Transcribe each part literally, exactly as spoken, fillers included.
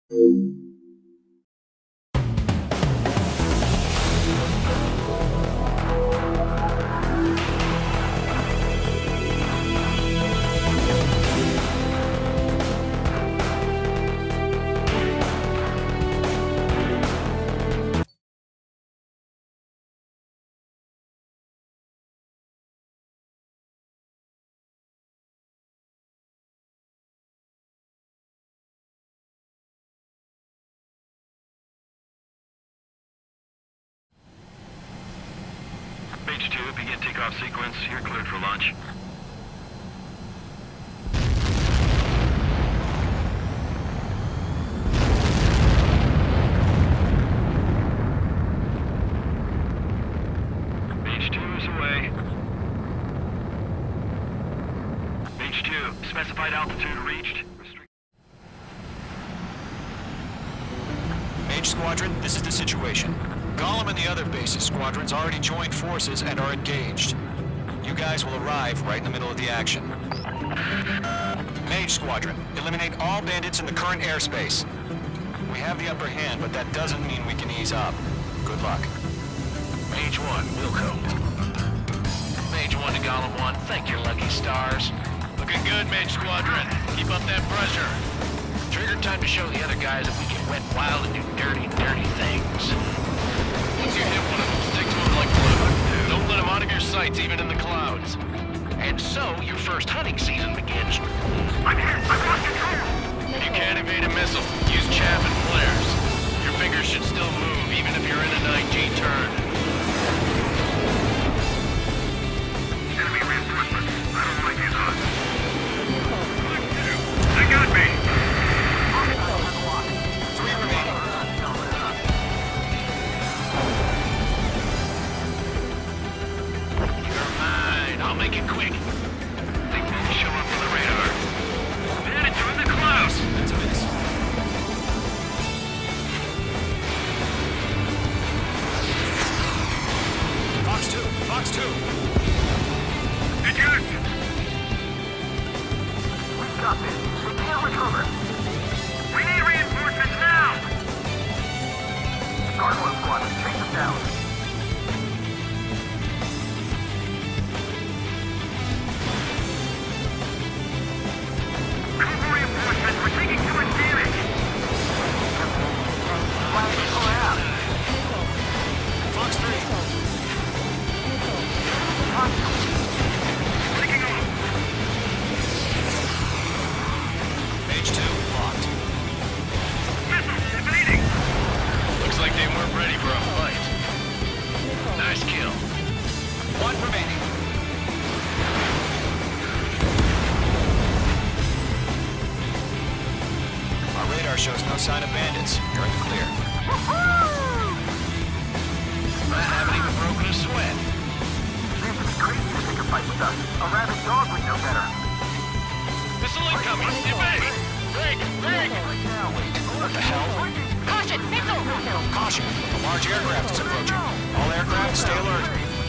H two, begin takeoff sequence. You're cleared for launch. H two is away. H two, specified altitude reached. Mage Squadron, this is the situation. Gollum and the other bases squadrons already joined forces and are engaged. You guys will arrive right in the middle of the action. Mage Squadron, eliminate all bandits in the current airspace. We have the upper hand, but that doesn't mean we can ease up. Good luck. Mage one, Wilco. Mage one to Gollum one, thank your lucky stars. Looking good, Mage Squadron. Keep up that pressure. Trigger time to show the other guys that we can wet wild and do dirty, dirty things. Once you hit one of them, stick to them like glue. Don't let them out of your sights, even in the clouds. And so, your first hunting season begins. I'm here! I've lost control! If you can't evade a missile, use chaff and flares. Your fingers should still move, even if you're in a nine G turn. Enemy reinforcements. I don't like these odds. They got me! Three remaining. You're mine. I'll make it quick. They won't show up on the radar. Bandits are in the clouds! That's a miss. Fox two, Fox two. Eject! We've got this. They can't recover. We need reinforcements now! Gargoyle squad, chase them down. Call for reinforcements. We're taking too much damage! Why don't you pull it out? Fox three. Taking off! Mage two, locked. Missiles evading! Looks like they weren't ready for a fight. Nice kill. One remaining. Our radar shows no sign of bandits. You're in the clear. I haven't even broken a sweat. Seems to be crazy to take a fight with us. A rabid dog would know better. Missile incoming! Evade! Break! Break! Right now, wait. What the hell? Caution! Missile! Caution! A large aircraft is approaching. All aircraft, stay alert.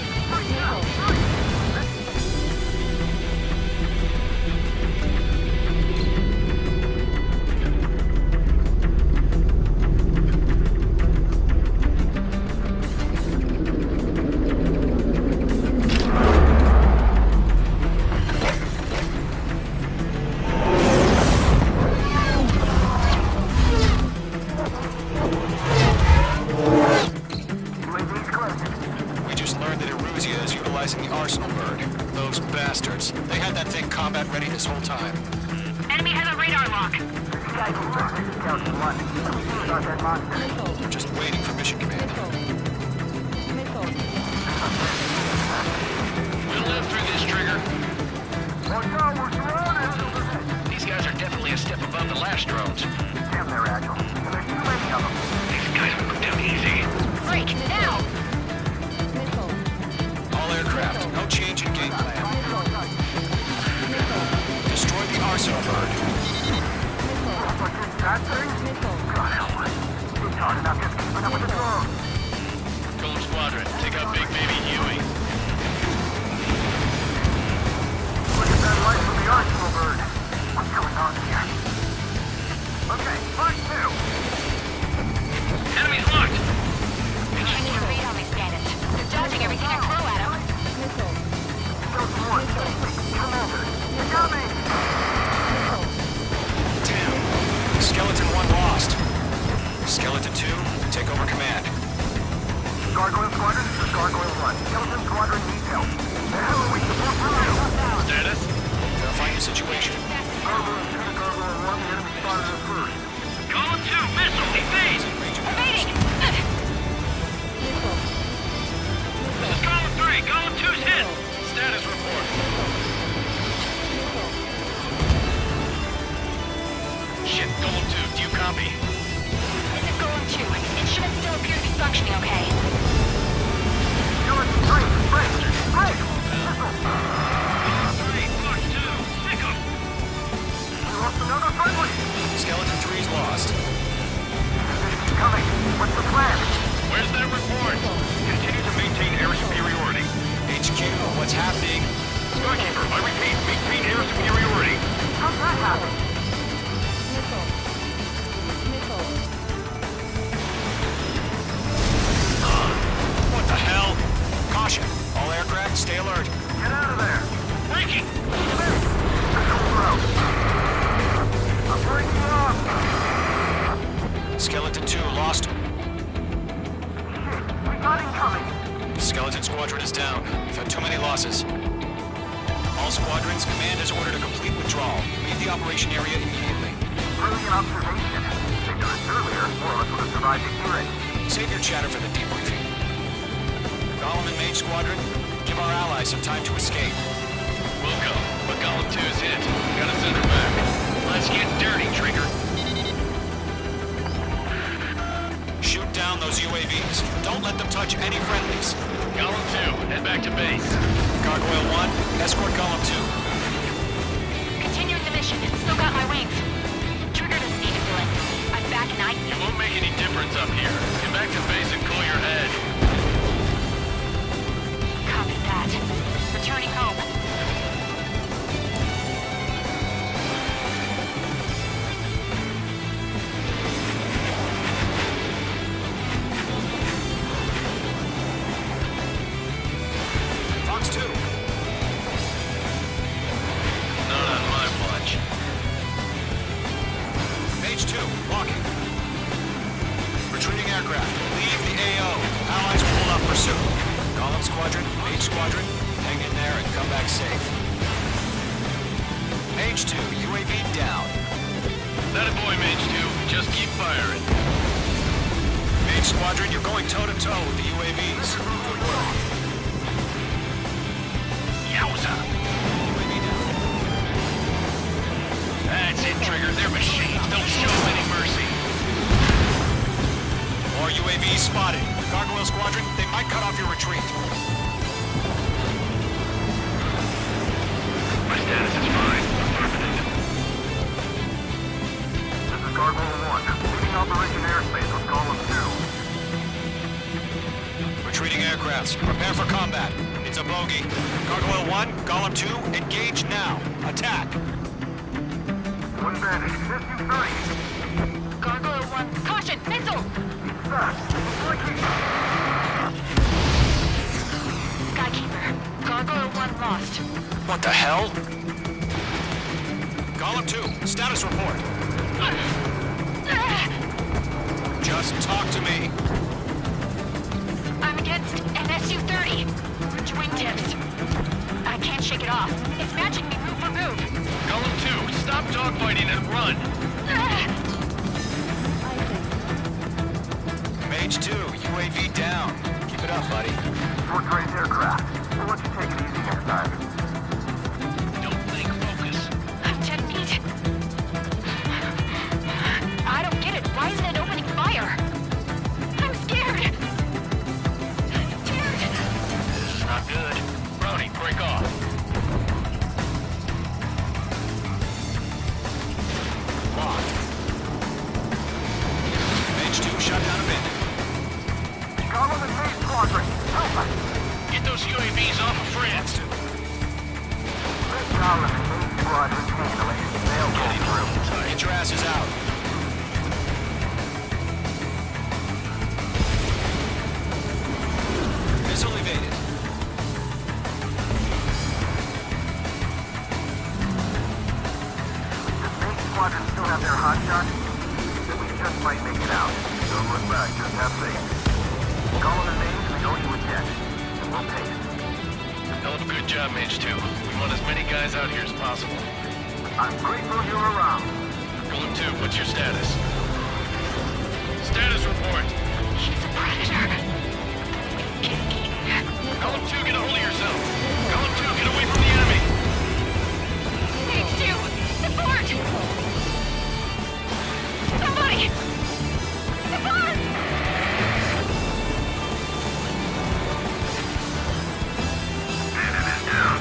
We just learned that Eruzia is utilizing the Arsenal bird. Those bastards. They had that thing combat ready this whole time. Enemy has a radar lock. Sky can work. Scout one. What do we do about that monster? They're just waiting for mission command. We'll live through this, Trigger. Watch out, we're surrounded! These guys are definitely a step above the last drones. Damn, they're agile. And there's too many of them. These guys will go down easy. Break! Now! All aircraft, no change in game plan. Destroy the Arsenal bird. What's this, that thing? God help us. We're talking about just keeping up with the drones. Golem Squadron, take out Big Baby Huey. Look at that light from the Arsenal bird. What's going on here? Okay, fight two. Enemy's locked. I can't get a read on these bandits. They're dodging everything I throw at them. Skeleton one, Commander, you got me. Damn. Skeleton one lost. Skeleton two, take over command. Gargoyle Squadron, this is Gargoyle one. Skeleton Squadron needs help. The hell are we supposed to do? Status? Verifying the situation. Gargoyle two to Gargoyle one, the enemy spotted us first. Golem two, missile, evade. Evading! This is Golem three, Golem two's hit. Status report. Shit, Golem two, do you copy? This is Golem two. Instruments still appear to be functioning okay. Skeleton three, break, break. Missile. Three, four, two, sick 'em. We lost another friendly. Skeleton three's lost. Keep coming. What's the plan? Where's that report? Continue to maintain air superiority. H Q, what's happening? Skykeeper, I repeat, maintain air superiority. How's that happen? What the hell? Caution. All aircraft, stay alert. Get out of there. Breaking. Missile throw. I'm breaking off. Skeleton two lost. Shit, we got incoming. Skeleton squadron is down. We've had too many losses. All squadrons, command has ordered a complete withdrawal. Leave the operation area immediately. Brilliant observation. If they did this earlier, more of us would have survived the hearing. Save your chatter for the debriefing. Golem and Mage squadron, give our allies some time to escape. We'll go, but Golem two's hit. Gotta send her back. Let's get dirty, Trigger. Shoot down those U A Vs. Don't let them touch any friendlies. Golem two, head back to base. Gargoyle one, escort Golem two. Continuing the mission. Still got my wings. Trigger doesn't need to do it. I'm back and I... It won't make any difference up here. Get back to base and cool your head. Copy that. Returning home. Fox two. Not on my watch. Mage two, walking. Retreating aircraft. Leave the A O. Allies will hold off pursuit. Golem squadron, Mage squadron, hang in there and come back safe. Mage two, U A V down. That a boy, Mage two. Just keep firing. Mage squadron, you're going toe-to-toe with the U A Vs. Good work. Yowza! U A V down. That's it, Trigger. They're machines. Don't show them any mercy. More U A Vs spotted. Gargoyle squadron, they might cut off your retreat. My status is fine. Affirmative. This is Gargoyle one. Leading Operation Airspace with Golem two. Retreating aircrafts, prepare for combat. It's a bogey. Gargoyle one, Golem two, engage now. Attack. One bandit. S U thirty. Gargoyle one. Caution! Missile! Fast. Blinking. Skykeeper. Gargoyle one lost. What the hell? Golem two, status report. Just talk to me. I'm against an S U thirty. Wingtips. I can't shake it off. It's matching me move for move. Golem two, stop dogfighting and run. Mage two, U A V down. Keep it up, buddy. Short range aircraft. We'll let you take it easy next time. Don't think, focus. I'm dead meat. I don't get it. Why isn't it opening fire? I'm scared. I'm scared. This is not good. Brody, break off. Locked. Mage two, shut down a bit. Golem and Mage Squadron. Help us. Get those U A Vs off of France. Let Golem and Mage Squadron handle it. They'll get through. Get your asses out. just might make it out. Don't look back, just have faith. Call them the names we know you would get, and we'll take it. Hell of a good job, Mage two. We want as many guys out here as possible. I'm grateful you're around. Golem two, what's your status? Status report. He's a predator. Get eaten. Golem two, get a hold of yourself. Golem two, get away from the enemy. Mage two, support! Somebody! Support! Enemy's down.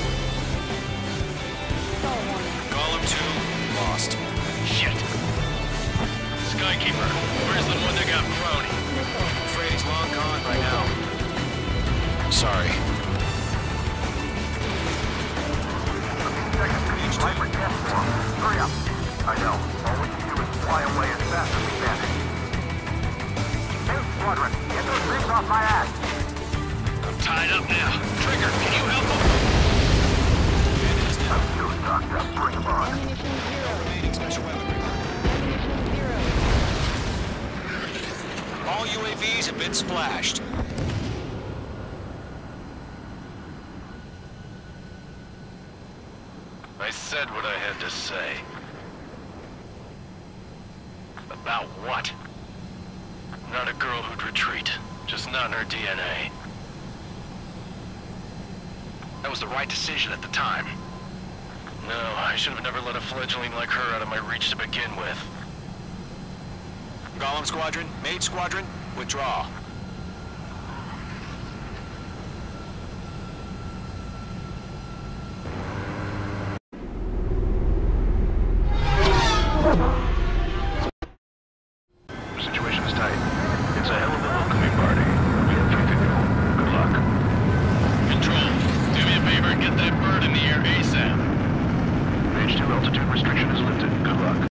Golem two, lost. Shit. Skykeeper, where's the one that got brownie? I'm afraid he's long gone by now. Sorry. Seconds. Viper test form. Hurry up. I know. All we can do is fly away as fast as we can. Hey, Squadron, get those rings off my ass. I'm tied up now. Trigger, can you help him? I'm too stocked up. Bring them on. Remaining special weaponry. All U A Vs have been splashed. I said what I had to say. About what? Not a girl who'd retreat. Just not in her D N A. That was the right decision at the time. No, I should have never let a fledgling like her out of my reach to begin with. Golem Squadron, Mage Squadron, withdraw. Situation is tight. It's a hell of a welcoming party. We have faith in you. Good luck. Control, do me a favor and get that bird in the air ASAP. Mage two altitude restriction is lifted.